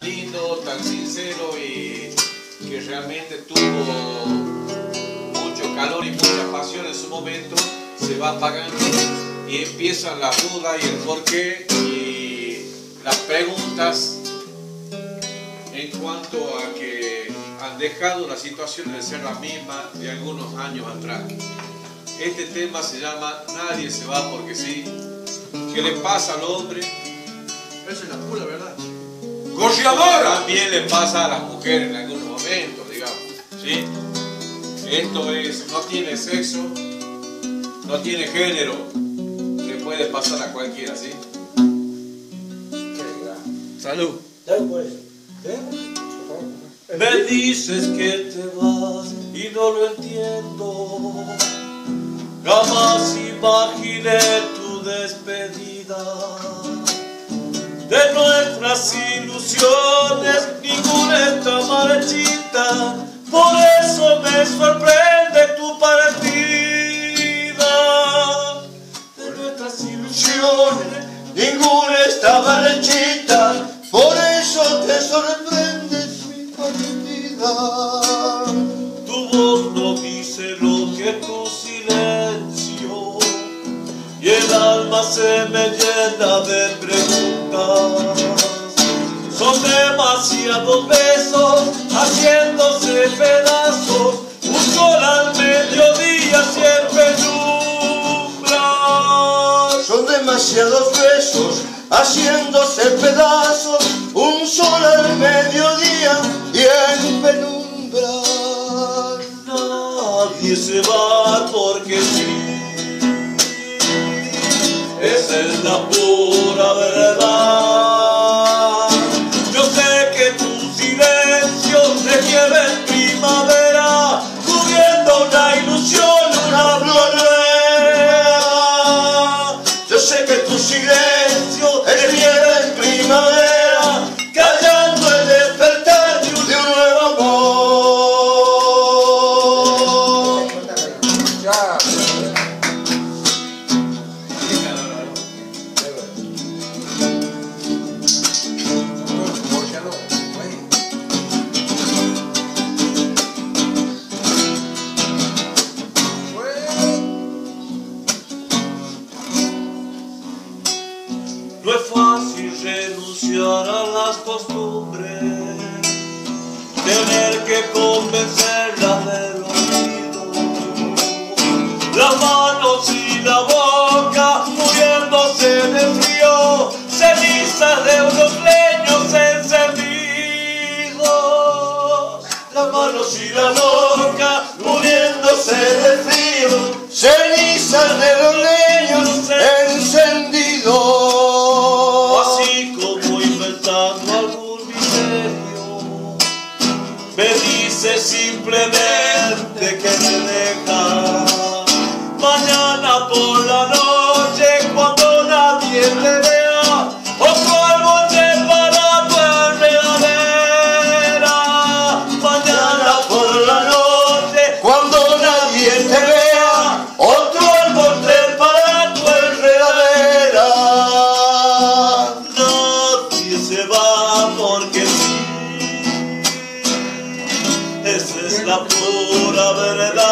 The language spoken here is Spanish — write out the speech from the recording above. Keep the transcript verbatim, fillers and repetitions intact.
lindo, tan sincero y que realmente tuvo mucho calor y mucha pasión en su momento, se va apagando y empiezan las dudas y el porqué y las preguntas en cuanto a que han dejado la situación de ser la misma de algunos años atrás. Este tema se llama Nadie se va porque sí. ¿Qué le pasa al hombre? Esa es la pura verdad. ¡Gorriadora! También le pasa a las mujeres en algunos momentos, digamos. ¿Sí? Esto es, no tiene sexo, no tiene género, le puede pasar a cualquiera, ¿sí? Salud. Me dices que te vas y no lo entiendo. Jamás imaginé tu despedida. De nuestras ilusiones ninguna está marchita. Por eso me sorprende tu partida. De nuestras ilusiones ninguna está marchita. Por eso te sorprende mi partida. Tu voz no dice lo que tu silencio, y el alma se me llena de preguntas. Son demasiados besos haciéndose pedazos, un sol al mediodía siempre nubla. Son demasiados besos haciéndose pedazos, un sol al mediodía y en penumbra. Nadie se va porque sí, esa es la pura verdad. Yo sé que tu silencio te lleva en primavera, cubriendo una ilusión, una flor nueva. Yo sé que tu silencio te lleva en primavera, callando el despertar de un nuevo amor. Ya. No es fácil renunciar a las costumbres, tener que convencerlas del olvido. Las manos y la boca muriéndose de frío, cenizas de unos leños encendidos. Las manos y la boca muriéndose de frío, cenizas de los leños encendidos. Así como inventando algún misterio, me dice simplemente que me deja. Mañana por la noche cuando nadie te vea, otro árbol trepará tu enredadera. Mañana por la noche Cuando nadie te vea, otro árbol trepará tu enredadera. nadie se va porque sí, esa es la pura verdad.